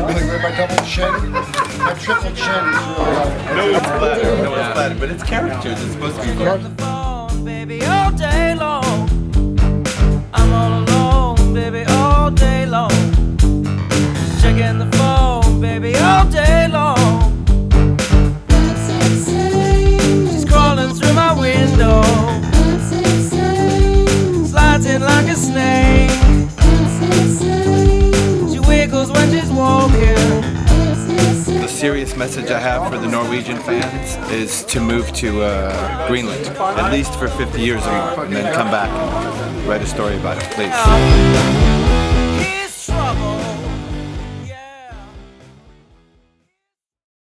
Like my double chin, my triple chin is really No, it's flattered. No, it's flattered. But it's characters. It's supposed to be fun. Baby, all day long. I'm all alone, baby, all day long. Checking the phone, baby, all day long. She's crawling through my window, slides in like a snake. She wiggles when she's walking. The serious message I have for the Norwegian fans is to move to Greenland, at least for 50 years or more, and then come back and write a story about it, please.